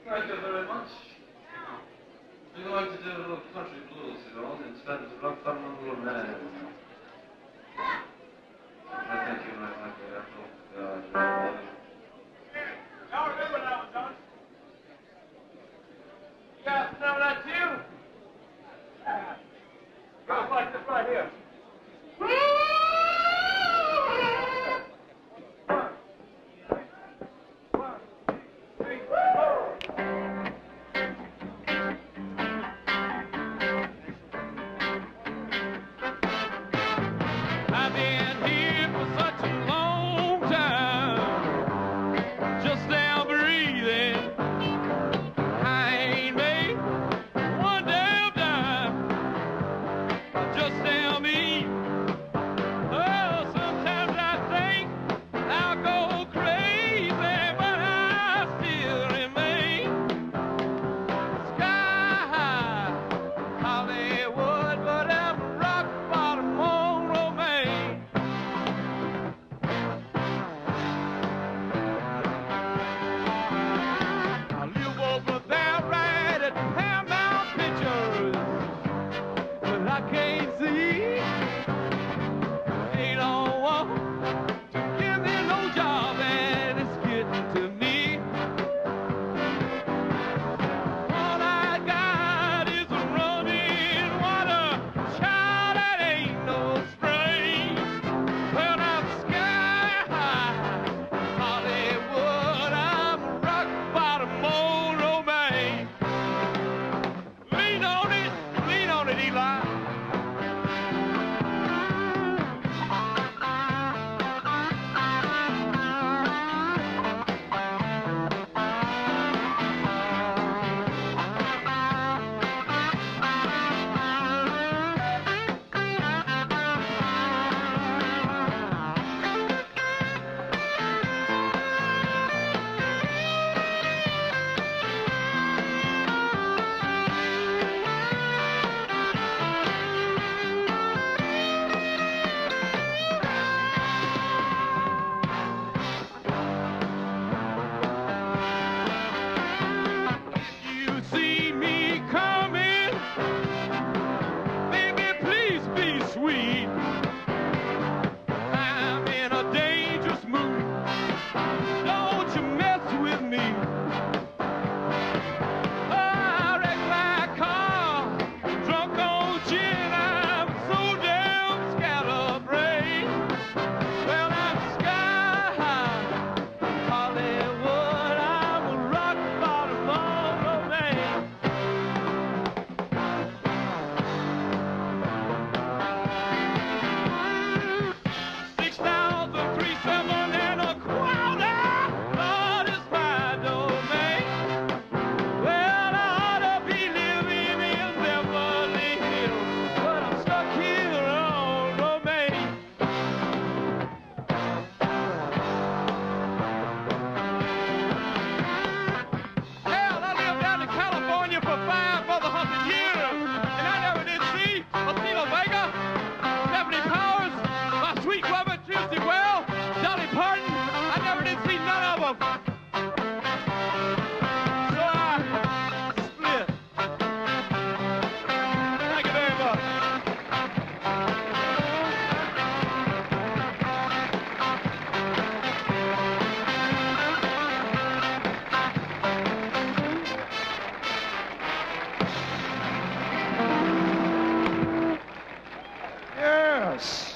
Thank you very much. We'd like to do a little country blues, you know, instead of rock on Romaine. I think you might like that. Y'all remember that one, don't you? You guys remember that too? Goes like this right here. Yes.